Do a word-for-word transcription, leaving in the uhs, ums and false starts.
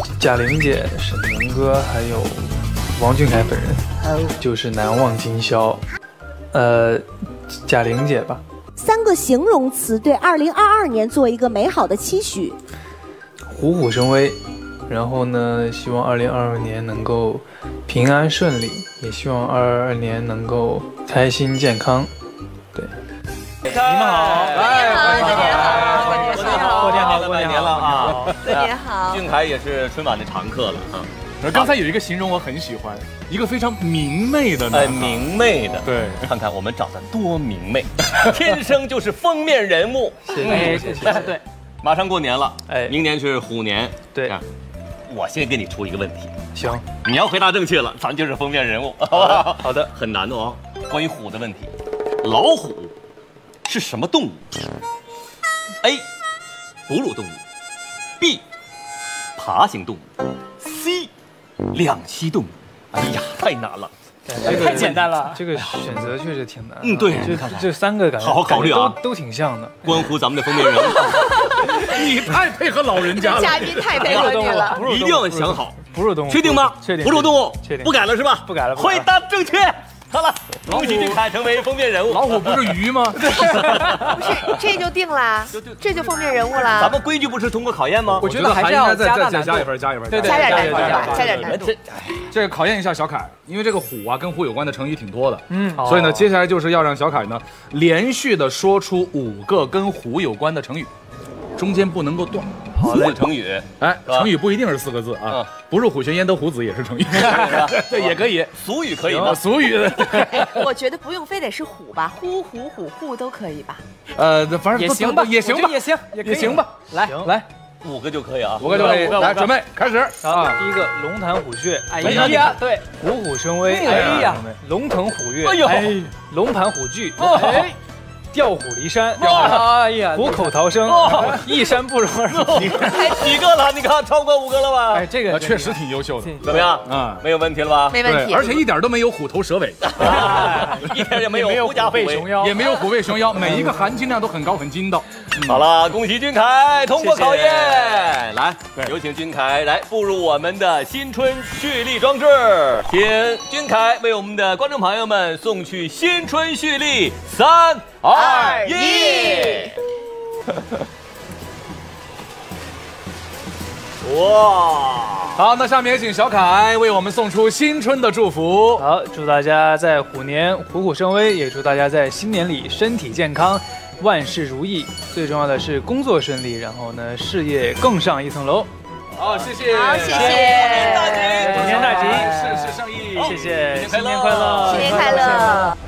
贾玲姐、沈腾哥还有王俊凯本人，还有就是难忘今宵。呃，贾玲姐吧。 三个形容词对二零二二年做一个美好的期许。 虎虎生威，然后呢，希望二零二二年能够平安顺利，也希望二二年能够开心健康。对， 你们好， 哎，欢迎你好，过年好， 过年好，过年了啊！ 过年好， 俊凯也是春晚的常客了啊。 刚才有一个形容我很喜欢，一个非常明媚的男孩， 哎，明媚的， 对， 看看我们长得多明媚，天生就是封面人物。 谢谢谢谢。 对，马上过年了， 哎， 明年是虎年， 对， 我先给你出一个问题， 行， 你要回答正确了，咱就是封面人物，好不好？ 好的， 很难的哦。关于虎的问题，老虎是什么动物 ？A. 哺乳动物 ，B. 爬行动物 ，C. 两栖动物。哎呀，太难了， 太简单了。这个选择确实挺难。 嗯，对， 这这三个感觉好好考虑啊， 都都挺像的， 关乎咱们的封面人物。 你太配合老人家了， 嘉宾太配合你了， 一定要想好。 哺乳动物， 确定吗？ 确定。 哺乳动物， 确定。 不改了是吧？ 不改了。 回答正确。好了，恭喜俊凯成为封面人物。 老虎不是鱼吗？ 不是，这就定了，这就封面人物了。 咱们规矩不是通过考验吗？ 我觉得还是要再再再加一分，加一分， 对对，加点难度吧，加点难度。 这个考验一下小凯，因为这个虎啊跟虎有关的成语挺多的，嗯，所以呢，接下来就是要让小凯呢连续的说出五个跟虎有关的成语，中间不能够断。 好嘞，成语， 哎，成语不一定是四个字啊，不入虎穴焉得虎子也是成语，对，也可以。 俗语可以吗？ 俗语， 我觉得不用非得是虎吧，呼虎虎虎都可以吧？ 呃，反正也行吧， 也行吧， 也行， 也行吧。 来来， 五个就可以啊， 五个就可以。来，准备开始啊！第一个龙潭虎穴， 哎呀， 对，虎虎生威， 哎呀， 龙腾虎跃， 哎呦， 龙盘虎踞，哎。调虎离山，哎呀，虎口逃生，一山不容二虎。 几个了？你看超过五个了吧？ 哎，这个确实挺优秀的。 怎么样？啊，没有问题了吧？ 没问题， 而且一点都没有虎头蛇尾， 一点也没有狐假虎威熊腰， 也没有虎背熊腰，每一个含金量都很高很筋道。 好了，恭喜俊凯通过考验。来，有请俊凯来步入我们的新春蓄力装置，请俊凯为我们的观众朋友们送去新春蓄力三。二一，哇！ 好，那下面请小凯为我们送出新春的祝福。 好，祝大家在虎年虎虎生威，也祝大家在新年里身体健康，万事如意。最重要的是工作顺利，然后呢，事业更上一层楼。 好，谢谢， 好，谢谢， 虎年大吉， 事事胜意， 谢谢， 新年快乐， 新年快乐。